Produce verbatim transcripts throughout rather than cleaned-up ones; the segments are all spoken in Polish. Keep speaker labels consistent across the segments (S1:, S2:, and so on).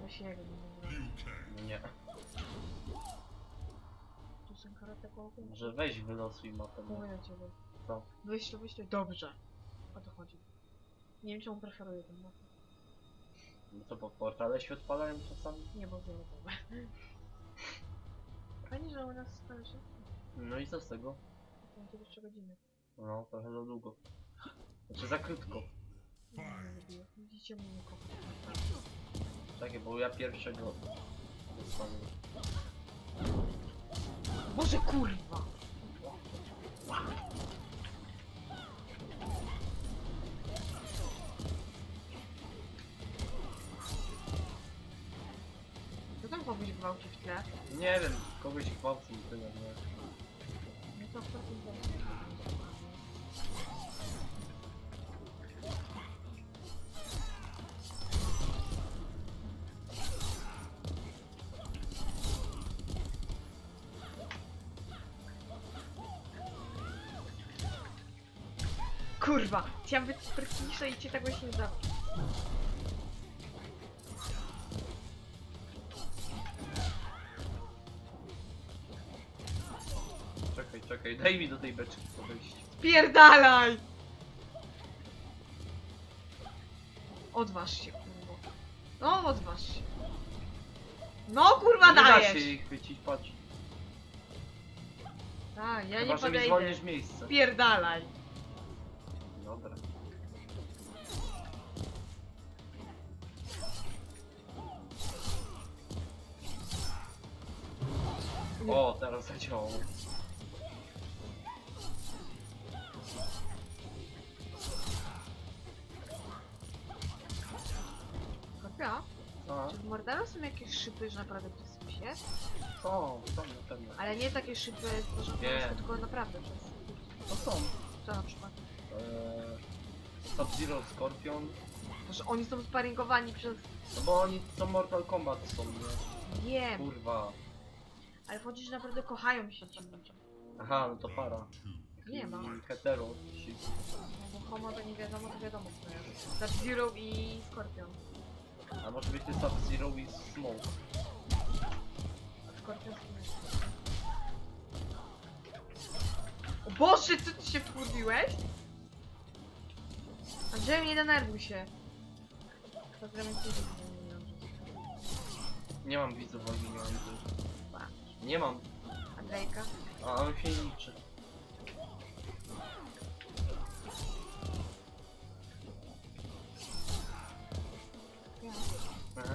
S1: Weź jego, nie wiem.
S2: No nie.
S1: Tu są karate kołki.
S2: Może weź wylosuj mapę. No.
S1: Mówię do ciebie.
S2: Co?
S1: Wyślij, wyślij. Dobrze. O to chodzi. Nie wiem czemu preferuję tę mapę.
S2: No to po portale się odpalają czasami?
S1: Nie, bo wiele tego. Fajnie, że u nas skończy.
S2: No i co z tego?
S1: Będzie jeszcze godziny.
S2: No, trochę za długo. Znaczy za krótko.
S1: Nie, nie lubię. Widzicie mnie nie kocham.
S2: Czekaj, bo ja pierwszego dostanę.
S1: Boże kurwa! Co tam kogoś gwałci w tle?
S2: Nie wiem, kogoś gwałci mi tyle, nie?
S1: No to w takim razie. Kurwa! Chciałam być sprytniejsza i cię tak właśnie zabić.
S2: Czekaj, czekaj, daj mi do tej beczki podejść.
S1: Spierdalaj! Odważ się, kurwa. No, odważ się. No, kurwa,
S2: Nie da
S1: dajesz!
S2: się jej chwycić, patrz.
S1: Tak, ja
S2: Chyba,
S1: nie
S2: że mi
S1: podejdę.
S2: zwolnisz miejsce.
S1: Spierdalaj!
S2: Dobra. O, teraz zadziałało.
S1: Kopia?
S2: A,
S1: Czy w Mordalu są jakieś szyby, że naprawdę przez się?
S2: są, są na pewno.
S1: Ale nie takie szyby, że
S2: Nie.
S1: tylko naprawdę przez...
S2: To są.
S1: Co na przykład?
S2: Eee, Sub-Zero, Scorpion.
S1: To, że oni są sparingowani przez...
S2: No bo oni są Mortal Kombat są, nie?
S1: Wiem,
S2: Kurwa.
S1: ale chodzi, że naprawdę kochają się ci ludzie.
S2: Aha, no to para.
S1: Nie ma.
S2: I hetero. ci-
S1: No bo homo to nie wiadomo, to wiadomo kto jest. Sub-Zero i Scorpion.
S2: A może być to Sub-Zero i Smoke.
S1: A Scorpion jest... O Boże, co ty się wkurwiłeś? Andrzej, nie denerwuj się. Pozdrawiam cię.
S2: Nie mam widzów, ale nie mam widzów. Nie mam.
S1: Andrzejka.
S2: A on się nie liczy.
S1: Ja.
S2: Aha.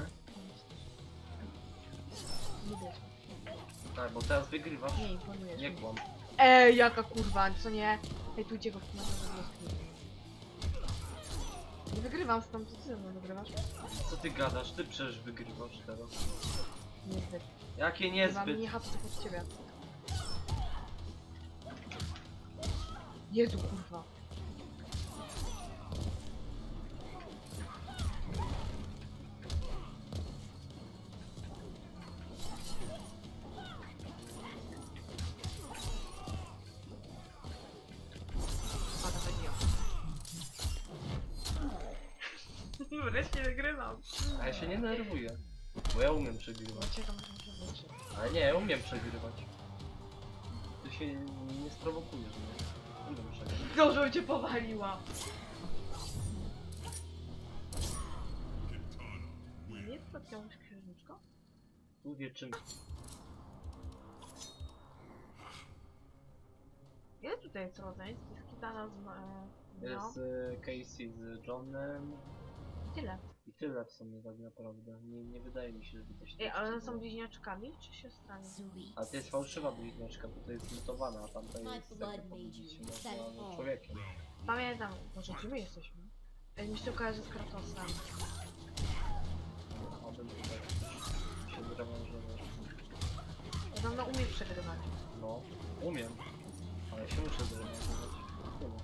S1: Lubię.
S2: Tak, bo teraz wygrywasz.
S1: Nie imponujesz.
S2: Nie kłam.
S1: Ej, jaka kurwa, co nie? Ej, tu go w komentarzu wioski. Nie wygrywam z tą, co ty ze mną wygrywasz?
S2: Co ty gadasz? Ty przecież wygrywasz teraz.
S1: Niezbyt.
S2: Jakie
S1: Nie mam
S2: niezbyt?
S1: mini hapsy pod ciebie. Jezu, kurwa. Pada będzie. Wreszcie wygrywam.
S2: A ja się nie nerwuję. Bo ja umiem przegrywać.
S1: Czekam, że muszę wrócić.
S2: Ale nie, ja umiem przegrywać. Ty się nie sprowokujesz mnie. Umiem przegrywać.
S1: Gorzą cię powaliła. Nie jest to jakąś księżniczką?
S2: Mówię czym.
S1: Ile tutaj jest rodzeństw? Jest Kitana z... E, no,
S2: Jest y, Casey z Johnem.
S1: tyle.
S2: I tyle w sumie tak naprawdę. Nie, nie wydaje mi się, żeby coś
S1: Ej, ale one
S2: takiego
S1: są
S2: było.
S1: bliźniaczkami, czy siostrami?
S2: A to jest fałszywa bliźniaczka, bo to jest mutowana, a tamta jest taka powiedzieć można człowiekiem.
S1: Pamiętam, może gdzie my jesteśmy? Ej, mi się to kojarzy z Kratosem.
S2: A bym tutaj się zrewanżował.
S1: Ja tam no umiem przegrywać.
S2: No, umiem. Ale się muszę zrewanżować. Tyle.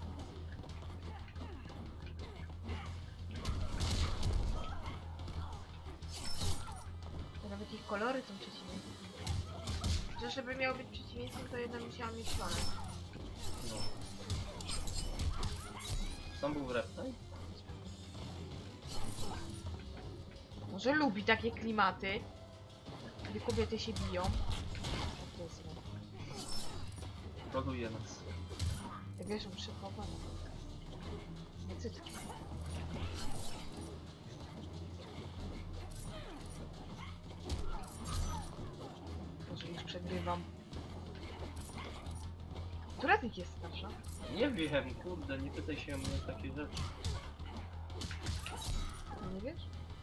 S1: To nawet ich kolory są przeciwieństwem. Że żeby miało być przeciwieństwem, to jedna musiała mieć czole.
S2: No. Tam był w reptaj?
S1: Może lubi takie klimaty, gdy kobiety się biją. To jest źle.
S2: Roduje nas.
S1: Ja wiesz, on przychowany. Nie cytki. Może już przegrywam. Która z nich jest starsza?
S2: Nie wiem, kurde, nie pytaj się mnie o takie rzeczy.
S1: Nie wiesz?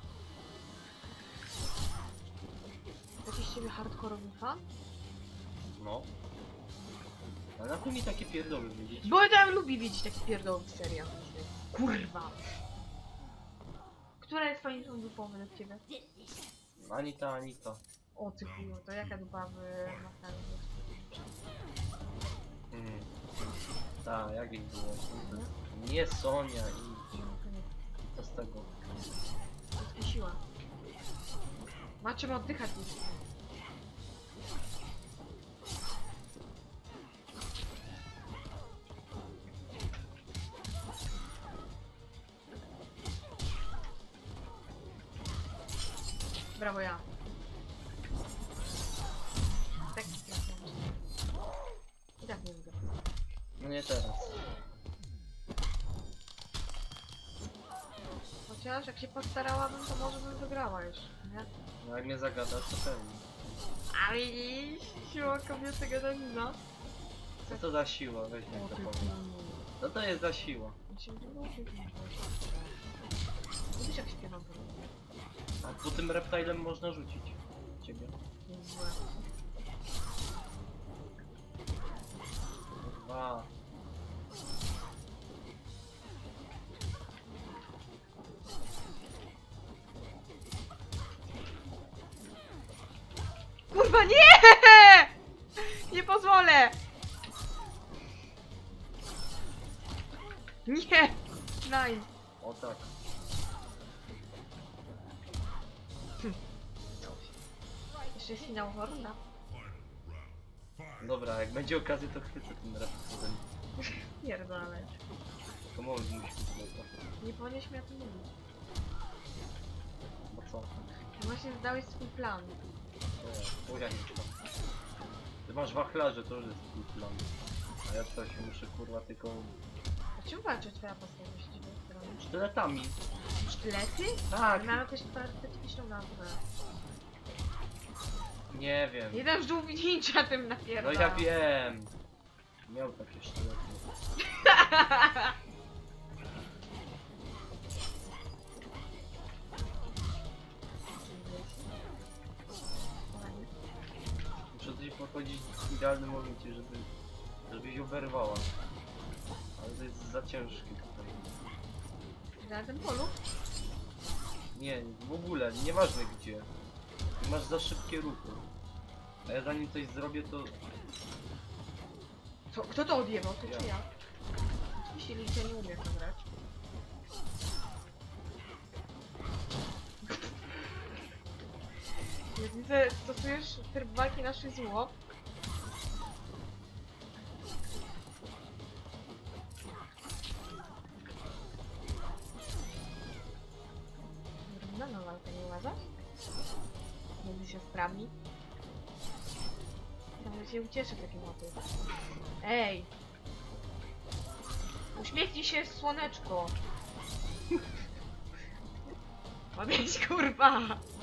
S1: Jakiś z ciebie hardkorowy fan?
S2: No. A na chuj mi takie pierdoły wiedzieć?
S1: Bo ja lubi widzieć takie pierdoły w seriach. Kurwa! Która jest fajniejszą dupą według ciebie?
S2: Ani ta, ani ta.
S1: O ty chuju, to jaka dupa w Mafii?
S2: Hmm. Ta, jak jej było? Kurde. Nie Sonia i... Co z tego?
S1: To siła. Ma czym oddychać już. Brawo ja. Tak, i tak nie wygram.
S2: No nie teraz.
S1: Chociaż jak się postarałabym, to może bym wygrała już, nie?
S2: No jak mnie zagadasz, to pewnie.
S1: Ale siła kobiety gadanina.
S2: Co to za siła? Weź mnie
S1: O
S2: to
S1: ty
S2: powiem. Co to jest za siła?
S1: Lubisz jak śpiewam to?
S2: A po tym reptilem można rzucić. Ciebie.
S1: Jest złe.
S2: Dwa.
S1: Kurwa nie! Nie pozwolę! Nie! Naj!
S2: O tak.
S1: Jeszcze jest finał Horna.
S2: Dobra, jak będzie okazja, to chwycę tym reptilem.
S1: Pierdolę.
S2: To może musi być to.
S1: Nie powinieneś mi o tym mówić.
S2: Bo co?
S1: No właśnie zdałeś swój plan.
S2: To ja nie znam. Ty masz wachlarze, to już jest twój plan. A ja coś muszę kurwa tylko...
S1: A czym walczy twoja postać właściwie?
S2: Sztyletami.
S1: Sztylety?
S2: Tak.
S1: Mamy też specyficzną nazwę.
S2: Nie wiem.
S1: Jeden żółw ninja tym
S2: No
S1: napierdala.
S2: ja wiem. Miał takie sztylety. Muszę coś pochodzić w idealnym momencie, żeby... żebyś oberwała. Ale to jest za ciężkie tutaj.
S1: Na tym polu?
S2: Nie, w ogóle, nieważne gdzie. Ty masz za szybkie ruchy. A ja zanim coś zrobię, to...
S1: Co? Kto to odjebał? Ty
S2: Ja.
S1: czy ja? Oczywiście Licia nie umie w to grać. Jak widzę, stosujesz tryb walki na zło. Wyrównana walka, nie uważasz? Między siostrami. Nawet się ucieszę takie moty. Ej! Uśmiechnij się, słoneczko! Odejdź, kurwa!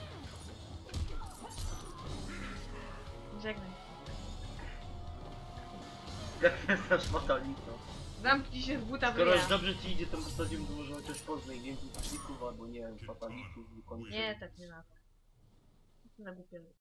S1: Żegnaj.
S2: Jak jesteś fatalito.
S1: Zamknij się z buta w
S2: Skoro
S1: ryja.
S2: już dobrze ci idzie tym stadium, to może chociaż poznaj więcej klików albo nie wiem, fatalitów, do końca.
S1: Nie, tak nie na to. Na głupie.